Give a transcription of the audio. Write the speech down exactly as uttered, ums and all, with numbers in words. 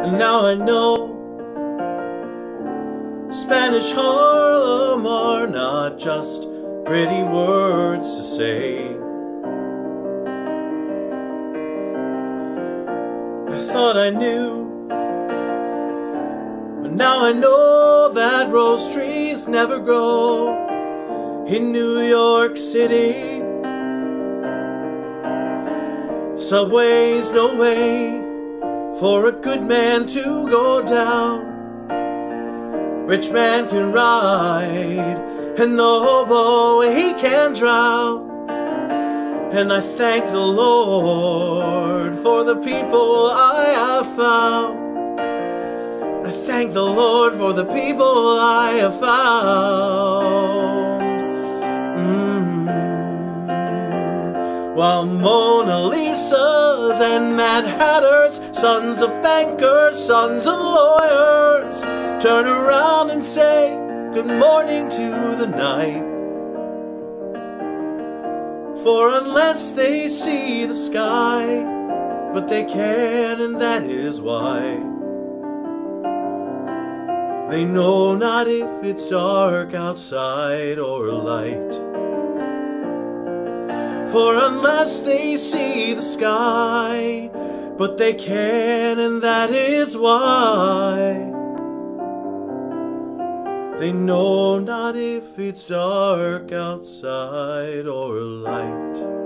And now I know Spanish Harlem are not just pretty words to say. I thought I knew, but now I know that rose trees never grow in New York City. Subway's no way for a good man to go down. Rich man can ride, and the hobo he can drown. And I thank the Lord for the people I have found. I thank the Lord for the people I have found. Mm. While Mona Lisas and Mad Hatters, sons of bankers, sons of lawyers, turn around and say good morning to the night. For unless they see the sky, but they can, and that is why, they know not if it's dark outside or light. For unless they see the sky, but they can, and that is why, they know not if it's dark outside or light.